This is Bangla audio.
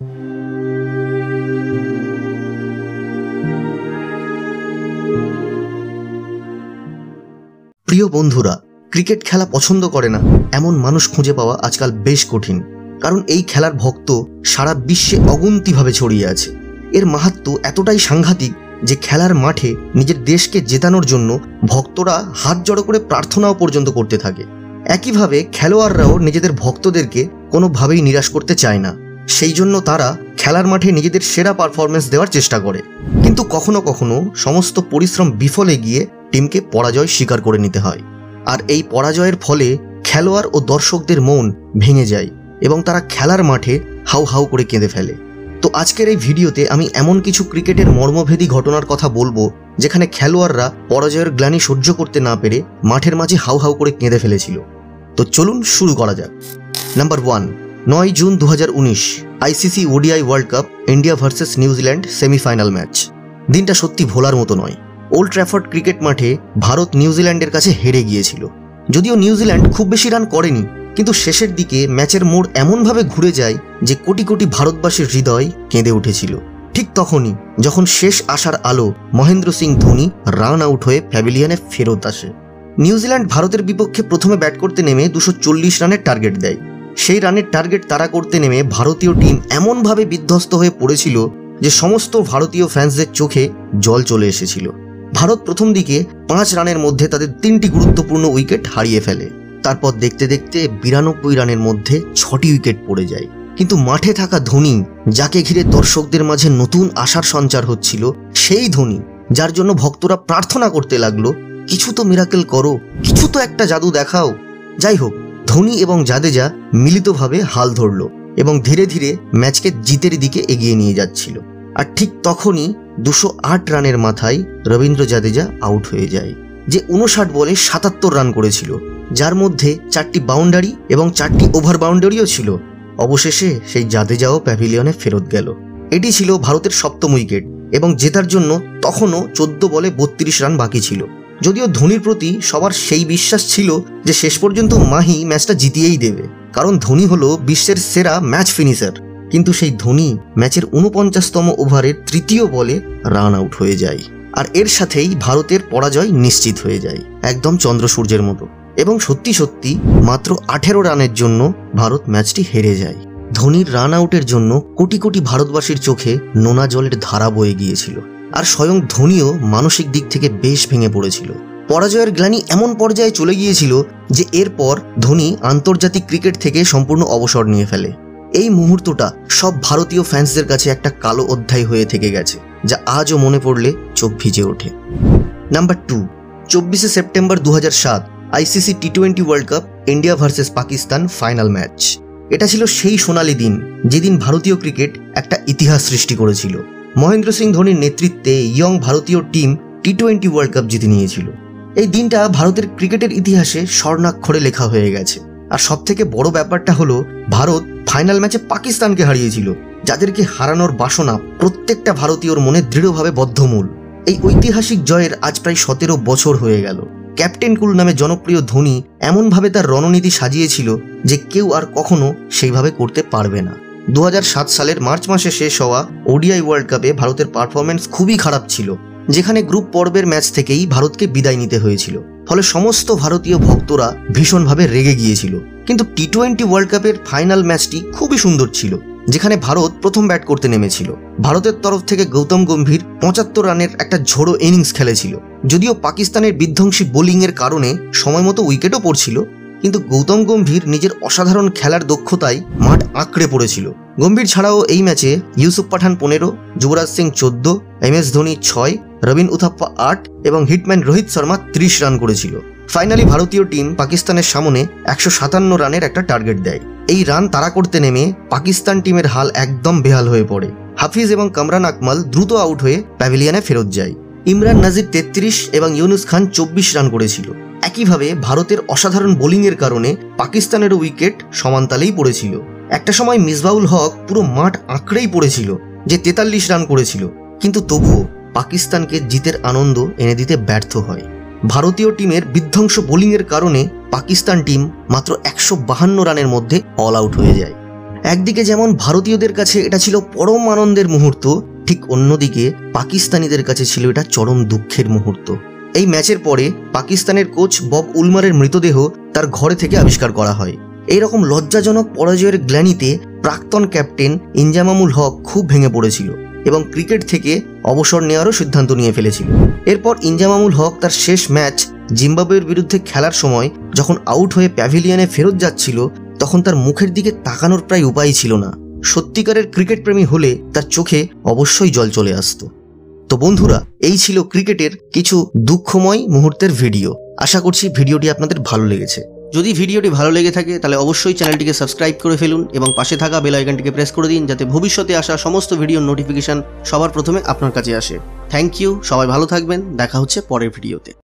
প্রিয় বন্ধুরা, ক্রিকেট খেলা পছন্দ করে না এমন মানুষ খুঁজে পাওয়া আজকাল বেশ কঠিন। কারণ এই খেলার ভক্ত সারা বিশ্বে অগুন্তিভাবে ছড়িয়ে আছে। এর মাহাত্ম্য এতটাই সাংঘাতিক যে খেলার মাঠে নিজের দেশকে জেতানোর জন্য ভক্তরা হাত জড়ো করে প্রার্থনাও পর্যন্ত করতে থাকে। একইভাবে খেলোয়াড়রাও নিজেদের ভক্তদেরকে কোনোভাবেই নিরাশ করতে চায় না। সেই জন্য তারা খেলার মাঠে নিজেদের সেরা পারফরমেন্স দেওয়ার চেষ্টা করে। কিন্তু কখনো কখনো সমস্ত পরিশ্রম বিফলে গিয়ে টিমকে পরাজয় স্বীকার করে নিতে হয়। আর এই পরাজয়ের ফলে খেলোয়াড় ও দর্শকদের মন ভেঙে যায় এবং তারা খেলার মাঠে হাউ হাউ করে কেঁদে ফেলে। তো আজকের এই ভিডিওতে আমি এমন কিছু ক্রিকেটের মর্মভেদী ঘটনার কথা বলবো যেখানে খেলোয়াড়রা পরাজয়ের গ্লানি সহ্য করতে না পেরে মাঠের মাঝে হাউ হাউ করে কেঁদে ফেলেছিল। তো চলুন শুরু করা যাক। Number 1, 9 June 2019 ICC ODI world cup India versus New Zealand semifinal match. দিনটা সত্যি ভোলার মতো নয়। ওল্ড ট্র্যাফোর্ড ক্রিকেট মাঠে ভারত নিউজিল্যান্ডের কাছে হেরে গিয়েছিল। যদিও নিউজিল্যান্ড খুব বেশি রান করেনি, কিন্তু শেষের দিকে ম্যাচের মোড় এমনভাবে ঘুরে যায় যে কোটি কোটি ভারতবাসীর হৃদয় কেঁদে উঠেছিল। ঠিক তখনই যখন শেষ আসার আলো মহেন্দ্র সিং ধোনি রান আউট হয়ে প্যাভিলিয়নে ফেরত আসে। নিউজিল্যান্ড ভারতের বিপক্ষে প্রথমে ব্যাট করতে নেমে 240 রানের টার্গেট দেয়। সেই রানের টার্গেট তাড়া করতে নেমে ভারতীয় টিম এমনভাবে বিধ্বস্ত হয়ে পড়েছিল যে সমস্ত ভারতীয় ফ্যান্সদের চোখে জল চলে এসেছিল। ভারত প্রথম দিকে 5 রানের মধ্যে তাদের 3টি গুরুত্বপূর্ণ উইকেট হারিয়ে ফেলে। তারপর দেখতে দেখতে 92 রানের মধ্যে 6টি উইকেট পড়ে যায়। কিন্তু মাঠে থাকা ধোনি, যাকে ঘিরে দর্শকদের মাঝে নতুন আশার সঞ্চার হচ্ছিল, সেই ধোনি যার জন্য ভক্তরা প্রার্থনা করতে লাগলো, কিছু তো মিরাকেল করো, কিছু তো একটা জাদু দেখাও। যাই হোক, ধোনি এবং জাদেজা মিলিতভাবে হাল ধরলো এবং ধীরে ধীরে ম্যাচকে জিতের দিকে এগিয়ে নিয়ে যাচ্ছিল। আর ঠিক তখনই 208 রানের মাথায় রবীন্দ্র জাদেজা আউট হয়ে যায়, যে 59 বলে 77 রান করেছিল, যার মধ্যে 4টি বাউন্ডারি এবং 4টি ওভার বাউন্ডারিও ছিল। অবশেষে সেই জাদেজাও প্যাভিলিয়নে ফেরত গেল। এটি ছিল ভারতের 7ম উইকেট এবং জেতার জন্য তখনও 14 বলে 32 রান বাকি ছিল। যদিও ধোনির প্রতি সবার সেই বিশ্বাস ছিল যে শেষ পর্যন্ত মাহি ম্যাচটা জিতিয়েই দেবে, কারণ ধোনি হলো বিশ্বের সেরা ম্যাচ ফিনিশার। কিন্তু সেই ধোনি ম্যাচের 49তম ওভারের 3য় বলে রান আউট হয়ে যায়। আর এর সাথেই ভারতের পরাজয় নিশ্চিত হয়ে যায়, একদম চন্দ্র সূর্যের মতো। এবং সত্যি সত্যি মাত্র 18 রানের জন্য ভারত ম্যাচটি হেরে যায়। ধোনির রান আউটের জন্য কোটি কোটি ভারতবাসীর চোখে নোনা জলের ধারা বয়ে গিয়েছিল। আর স্বয়ং ধোনিও মানসিক দিক থেকে বেশ ভেঙে পড়েছিল। পরাজয়ের গ্লানি এমন পর্যায়ে চলে গিয়েছিল যে এরপর ধোনি আন্তর্জাতিক ক্রিকেট থেকে সম্পূর্ণ অবসর নিয়ে ফেলে। এই মুহূর্তটা সব ভারতীয় ফ্যান্সদের কাছে একটা কালো অধ্যায় হয়ে থেকে গেছে, যা আজও মনে পড়লে চোখ ভিজে ওঠে। নাম্বার 2, 24 সেপ্টেম্বর 2007 আইসিসি টি20 world cup India versus Pakistan final match. এটা ছিল সেই সোনালি দিন যেদিন ভারতীয় ক্রিকেট একটা ইতিহাস সৃষ্টি করেছিল। মহেন্দ্র সিং ধোনির নেতৃত্বে ইয়ং ভারতীয় টিম টি20 ওয়ার্ল্ড কাপ জিতে নিয়েছিল। এই দিনটা ভারতের ক্রিকেটের ইতিহাসে স্বর্ণাক্ষরে লেখা হয়ে গেছে। আর সবথেকে বড় ব্যাপারটা হলো, ভারত ফাইনাল ম্যাচে পাকিস্তানকে হারিয়েছিল, যাদেরকে হারানোর বাসনা প্রত্যেকটা ভারতীয়র মনে দৃঢ়ভাবে বদ্ধমূল। এই ঐতিহাসিক জয়ের আজ প্রায় 17 বছর হয়ে গেল। ক্যাপ্টেন কুল নামে জনপ্রিয় ধোনি এমনভাবে তার রণনীতি সাজিয়েছিল যে কেউ আর কখনো সেইভাবে করতে পারবে না। 2007 সালের মার্চ মাসে শেষ হওয়া ওডিআই ওয়ার্ল্ড কাপে ভারতের পারফরমেন্স খুবই খারাপ ছিল, যেখানে গ্রুপ পর্বের ম্যাচ থেকেই ভারতকে বিদায় নিতে হয়েছিল। ফলে সমস্ত ভারতীয় ভক্তরা ভীষণভাবে রেগে গিয়েছিল। কিন্তু টি20 ওয়ার্ল্ড কাপের ফাইনাল ম্যাচটি খুবই সুন্দর ছিল, যেখানে ভারত প্রথম ব্যাট করতে নেমেছিল। ভারতের তরফ থেকে গৌতম গম্ভীর 75 রানের একটা ঝোড়ো ইনিংস খেলেছিল। যদিও পাকিস্তানের বিধ্বংসী বোলিংয়ের কারণে সময় মতো উইকেটও পড়ছিল, কিন্তু গৌতম গম্ভীর নিজের অসাধারণ খেলার দক্ষতায় মাঠ আঁকড়ে পড়েছিল। গম্ভীর ছাড়াও এই ম্যাচে ইউসুফ পাঠান 15, যুবরাজ সিং 14, MS ধোনি 6, রবিন উথাপ্পা 8 এবং হিটম্যান রোহিত শর্মা 30 রান করেছিল। ফাইনালি ভারতীয় টিম পাকিস্তানের সামনে 157 রানের একটা টার্গেট দেয়। এই রান তাড়া করতে নেমে পাকিস্তান টিমের হাল একদম বেহাল হয়ে পড়ে। হাফিজ এবং কামরান আকমাল দ্রুত আউট হয়ে প্যাভিলিয়নে ফেরত যায়। ইমরান নাজির 33 এবং ইউনুস খান 24 রান করেছিল। একইভাবে ভারতের অসাধারণ বোলিংয়ের কারণে পাকিস্তানেরও উইকেট সমানতালেই পড়েছিল। একটা সময় মিসবাউল হক পুরো মাঠ আঁকড়েই পড়েছিল, যে 43 রান করেছিল, কিন্তু তবুও পাকিস্তানকে জিতের আনন্দ এনে দিতে ব্যর্থ হয়। ভারতীয় টিমের বিধ্বংস বোলিংয়ের কারণে পাকিস্তান টিম মাত্র 152 রানের মধ্যে অল আউট হয়ে যায়। একদিকে যেমন ভারতীয়দের কাছে এটা ছিল পরম আনন্দের মুহূর্ত, ঠিক অন্যদিকে পাকিস্তানিদের কাছে ছিল এটা চরম দুঃখের মুহূর্ত। এই ম্যাচের পরে পাকিস্তানের কোচ বব উলমারের মৃতদেহ তার ঘরে থেকে আবিষ্কার করা হয়। এইরকম লজ্জাজনক পরাজয়ের গ্লানিতে প্রাক্তন ক্যাপ্টেন ইনজামামুল হক খুব ভেঙে পড়েছিল এবং ক্রিকেট থেকে অবসর নেওয়ারও সিদ্ধান্ত নিয়ে ফেলেছিল। এরপর ইনজামামুল হক তার শেষ ম্যাচ জিম্বাবুয়ের বিরুদ্ধে খেলার সময় যখন আউট হয়ে প্যাভিলিয়নে ফেরত যাচ্ছিল, তখন তার মুখের দিকে তাকানোর প্রায় উপায় ছিল না। সত্যিকারের ক্রিকেট প্রেমী হলে তার চোখে অবশ্যই জল চলে আসতো। তো বন্ধুরা, এই ছিল ক্রিকেটের কিছু দুঃখময় মুহূর্তের ভিডিও। আশা করছি ভিডিওটি আপনাদের ভালো লেগেছে। যদি ভিডিওটি ভালো লেগে থাকে তাহলে অবশ্যই চ্যানেলটিকে সাবস্ক্রাইব করে ফেলুন এবং পাশে থাকা বেল আইকনটিকে প্রেস করে দিন, যাতে ভবিষ্যতে আসা সমস্ত ভিডিওর নোটিফিকেশন সবার প্রথমে আপনার কাছে আসে। থ্যাংক ইউ, সবাই ভালো থাকবেন। দেখা হচ্ছে পরের ভিডিওতে।